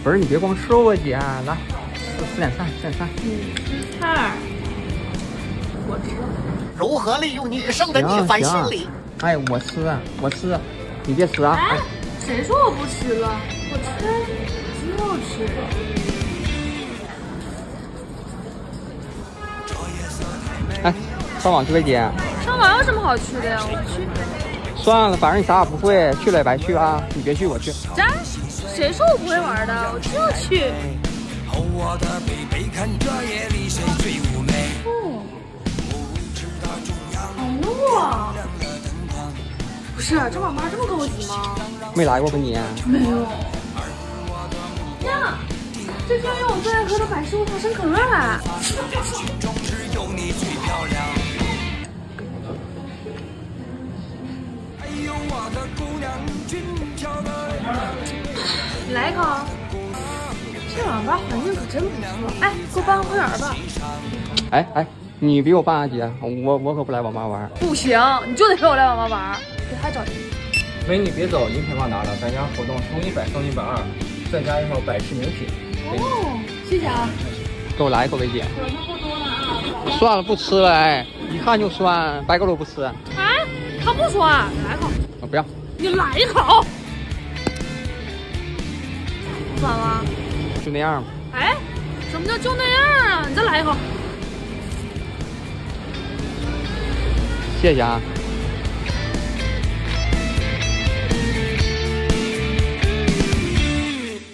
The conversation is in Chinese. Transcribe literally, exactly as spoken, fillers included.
不是你别光吃我姐，来四四点三，四点三。 你吃菜，我吃。 如何利用女生的逆反心理？ 哎，我吃，我吃，你别吃啊！ 哎，谁说我不吃了？我吃，就吃。 哎，上网去呗，姐。 上网有什么好去的呀？我不去。 算了，反正你啥也不会，去了也白去啊！你别去，我去。 咋？谁说我不会玩的？我就去。哦，好怒啊！不是，这网吧这么高级吗？ 没来过吧你？ 没有。呀，这居然有我最爱喝的百事无糖生可乐啦！你来一口。这网吧环境可真不错。哎，给我办个会员吧。 哎哎，你比我办啊姐，我我可不来网吧玩。 不行，你就得陪我来网吧玩。给他找人。 美女别走，银片忘拿了，咱家活动充一百送一百二，再加一盒百事名品。 哦，谢谢啊。 给我来一口呗姐。 可能不多了啊。 算了，不吃了，哎，一看就酸，白狗都不吃。 哎，他不酸，来一口。 我不要。 你来一口。酸了。 就那样吧。 哎，什么叫就那样啊？你再来一口。 谢谢啊。